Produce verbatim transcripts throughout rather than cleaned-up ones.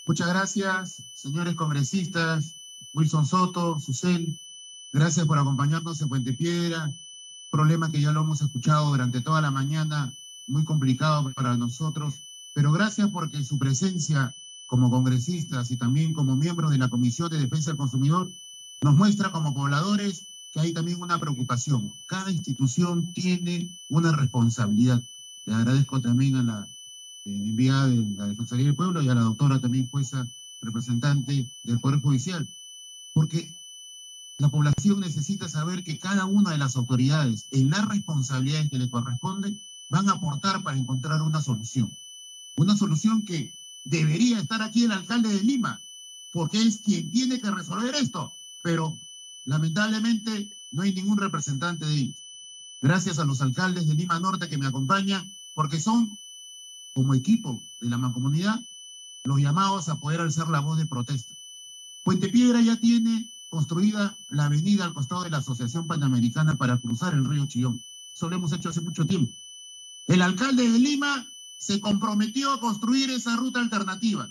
Muchas gracias, señores congresistas, Wilson Soto, Susel, gracias por acompañarnos en Puente Piedra, problema que ya lo hemos escuchado durante toda la mañana, muy complicado para nosotros, pero gracias porque su presencia como congresistas y también como miembros de la Comisión de Defensa del Consumidor nos muestra como pobladores que hay también una preocupación. Cada institución tiene una responsabilidad. Le agradezco también a la enviada de la Defensoría del Pueblo y a la doctora también jueza representante del Poder Judicial, porque la población necesita saber que cada una de las autoridades, en las responsabilidades que le corresponden, van a aportar para encontrar una solución. Una solución que debería estar aquí el alcalde de Lima, porque es quien tiene que resolver esto, pero lamentablemente no hay ningún representante de ellos. Gracias a los alcaldes de Lima Norte que me acompañan, porque son, como equipo de la mancomunidad, los llamados a poder alzar la voz de protesta. Puente Piedra ya tiene construida la avenida al costado de la Asociación Panamericana para cruzar el río Chillón. Eso lo hemos hecho hace mucho tiempo. El alcalde de Lima se comprometió a construir esa ruta alternativa.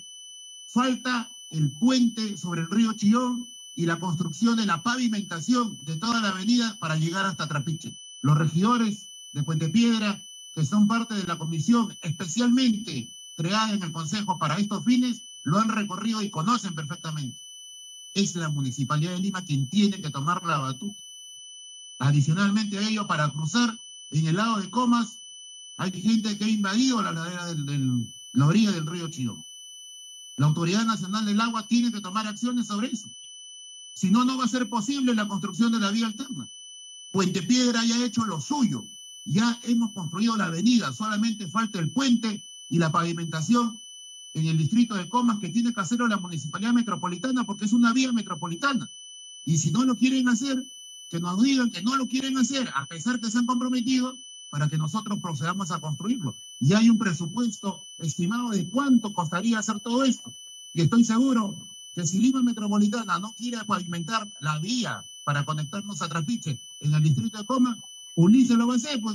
Falta el puente sobre el río Chillón y la construcción de la pavimentación de toda la avenida para llegar hasta Trapiche. Los regidores de Puente Piedra, que son parte de la comisión especialmente creada en el Consejo para estos fines, lo han recorrido y conocen perfectamente. Es la Municipalidad de Lima quien tiene que tomar la batuta. Adicionalmente a ello, para cruzar en el lado de Comas, hay gente que ha invadido la ladera del, del, la orilla del río Chillón. La Autoridad Nacional del Agua tiene que tomar acciones sobre eso. Si no, no va a ser posible la construcción de la vía alterna. Puente Piedra ya ha hecho lo suyo. Ya hemos construido la avenida. Solamente falta el puente y la pavimentación en el distrito de Comas, que tiene que hacerlo la Municipalidad Metropolitana, porque es una vía metropolitana. Y si no lo quieren hacer, que nos digan que no lo quieren hacer, a pesar que se han comprometido, para que nosotros procedamos a construirlo. Y hay un presupuesto estimado de cuánto costaría hacer todo esto. Y estoy seguro que si Lima Metropolitana no quiere pavimentar la vía para conectarnos a Trapiche en el distrito de Comas, Ulises lo va a hacer, pues.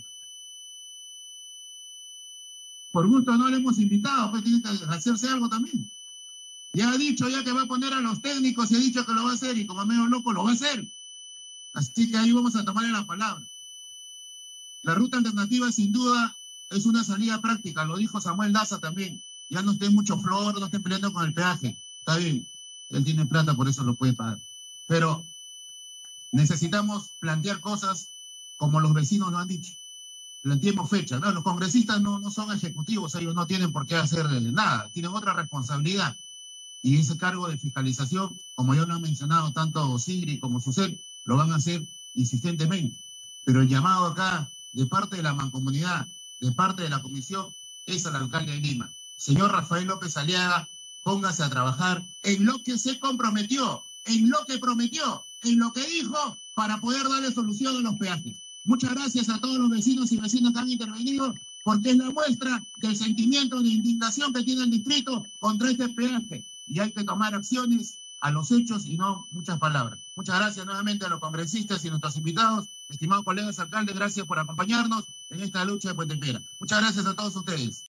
Por gusto no le hemos invitado, pues tiene que hacerse algo también. Ya ha dicho ya que va a poner a los técnicos y ha dicho que lo va a hacer, y como medio loco lo va a hacer. Así que ahí vamos a tomarle la palabra. La ruta alternativa sin duda es una salida práctica, lo dijo Samuel Daza también. Ya no estén mucho flor, no estén peleando con el peaje. Está bien, él tiene plata, por eso lo puede pagar. Pero necesitamos plantear cosas como los vecinos lo han dicho. Planteemos fecha, ¿no? Los congresistas no, no son ejecutivos, ellos no tienen por qué hacer nada, tienen otra responsabilidad. Y ese cargo de fiscalización, como ya lo han mencionado tanto Sigri como Susel, lo van a hacer insistentemente. Pero el llamado acá, de parte de la mancomunidad, de parte de la comisión, es al alcalde de Lima. Señor Rafael López Aliaga, póngase a trabajar en lo que se comprometió, en lo que prometió, en lo que dijo, para poder darle solución a los peajes. Muchas gracias a todos los vecinos y vecinas que han intervenido, porque es la muestra del sentimiento de indignación que tiene el distrito contra este peaje. Y hay que tomar acciones a los hechos y no muchas palabras. Muchas gracias nuevamente a los congresistas y a nuestros invitados. Estimados colegas alcaldes, gracias por acompañarnos en esta lucha de Puente Piedra. Muchas gracias a todos ustedes.